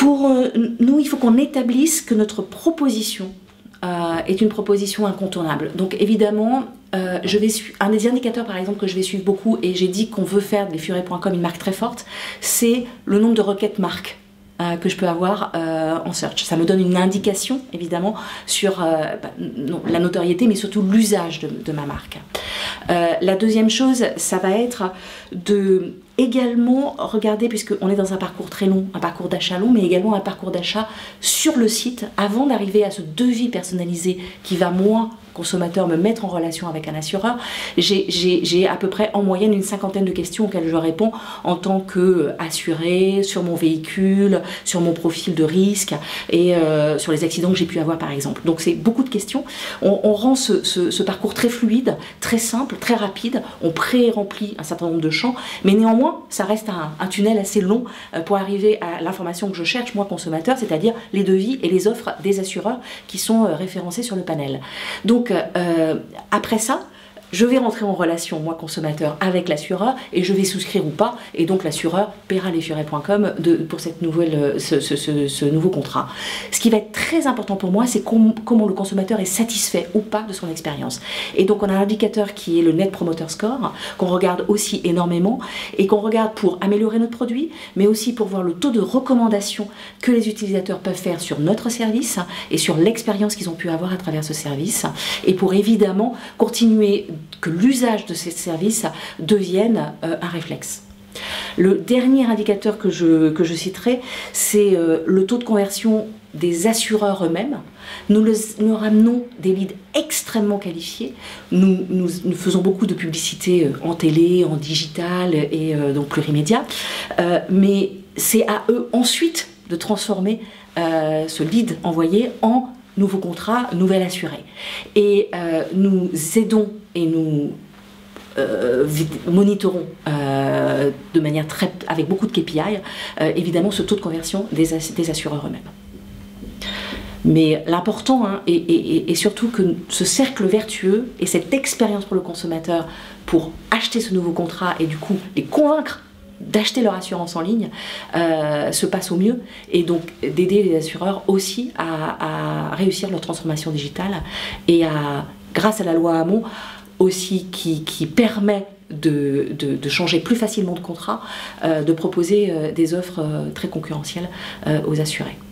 Pour nous, il faut qu'on établisse que notre proposition est une proposition incontournable. Donc évidemment, un des indicateurs par exemple que je vais suivre beaucoup, et j'ai dit qu'on veut faire des Furet.com une marque très forte, c'est le nombre de requêtes marques que je peux avoir en search. Ça me donne une indication évidemment sur la notoriété, mais surtout l'usage de ma marque. La deuxième chose, ça va être de également regarder, puisqu'on est dans un parcours très long, un parcours d'achat long, mais également un parcours d'achat sur le site, avant d'arriver à ce devis personnalisé qui va, moi, consommateur, me mettre en relation avec un assureur. J'ai à peu près en moyenne une 50aine de questions auxquelles je réponds en tant qu'assuré, sur mon véhicule, sur mon profil de risque et sur les accidents que j'ai pu avoir par exemple. Donc c'est beaucoup de questions. On rend ce parcours très fluide, très simple, très rapide. On pré-remplit un certain nombre de champs, mais néanmoins ça reste un tunnel assez long pour arriver à l'information que je cherche, moi consommateur, c'est-à-dire les devis et les offres des assureurs qui sont référencés sur le panel. Donc après ça, je vais rentrer en relation, moi consommateur, avec l'assureur et je vais souscrire ou pas, et donc l'assureur paiera les Furet.com pour cette ce nouveau contrat. Ce qui va être très important pour moi, c'est comment le consommateur est satisfait ou pas de son expérience. Et donc on a un indicateur qui est le Net Promoter Score, qu'on regarde aussi énormément, et qu'on regarde pour améliorer notre produit, mais aussi pour voir le taux de recommandation que les utilisateurs peuvent faire sur notre service et sur l'expérience qu'ils ont pu avoir à travers ce service, et pour évidemment continuer que l'usage de ces services devienne un réflexe. Le dernier indicateur que je citerai, c'est le taux de conversion des assureurs eux-mêmes. Nous ramenons des leads extrêmement qualifiés. Nous faisons beaucoup de publicité en télé, en digital et donc plurimédia. Mais c'est à eux ensuite de transformer ce lead envoyé en nouveau contrat, nouvel assuré. Et nous aidons et nous monitorons de manière avec beaucoup de KPI, évidemment ce taux de conversion des assureurs eux-mêmes. Mais l'important est surtout que ce cercle vertueux et cette expérience pour le consommateur pour acheter ce nouveau contrat et du coup les convaincre d'acheter leur assurance en ligne se passe au mieux, et donc d'aider les assureurs aussi à réussir leur transformation digitale et grâce à la loi Hamon aussi qui permet de changer plus facilement de contrat, de proposer des offres très concurrentielles aux assurés.